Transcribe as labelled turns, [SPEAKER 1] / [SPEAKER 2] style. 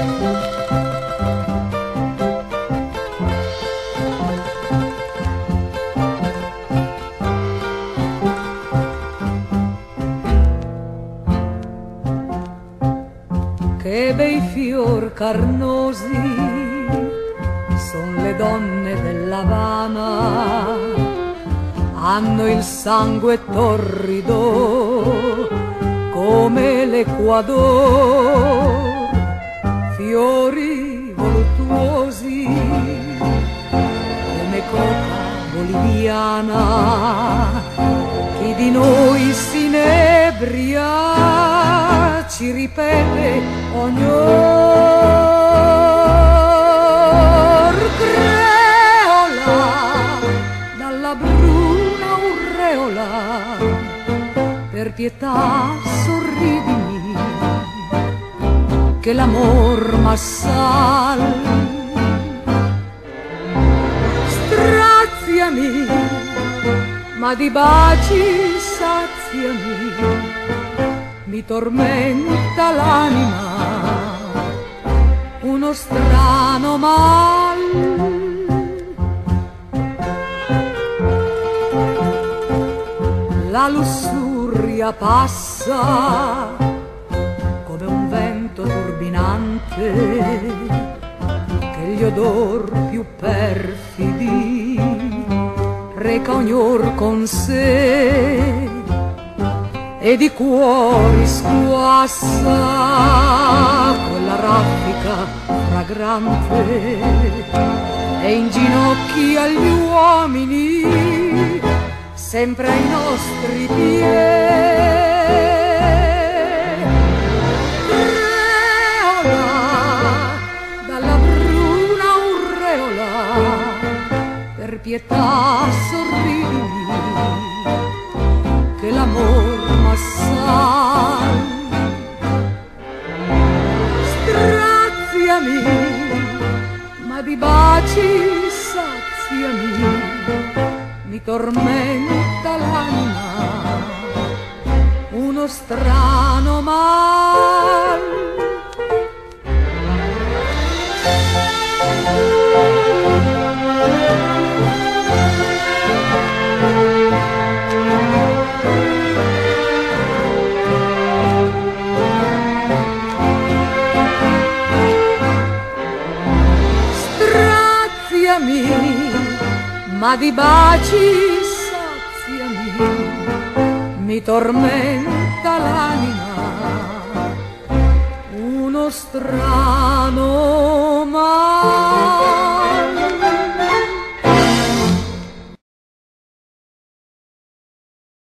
[SPEAKER 1] Che bei fior carnosi son le donne dell'Havana, hanno il sangue torrido come l'Equador, fiori voluttuosi come coca boliviana. Chi di noi si inebria ci ripete ognor creola dalla bruna aureola, per pietà sorridimi che l'amor m'assal. Straziami, ma di baci saziami, mi tormenta l'anima uno strano mal. La lussuria passa come un vento turbinante che gli odor più perfidi reca ognor con sé, e di cuori squassa quella raffica fragrante e inginocchia gli uomini sempre ai nostri piedi. Creola dalla bruna aureola, per pietà sorridimi che l'amor m'assal. Straziami, ma di baci saziami, mi tormenta l'anima uno strano mal. Ma di baci saziami, mi tormenta l'anima uno strano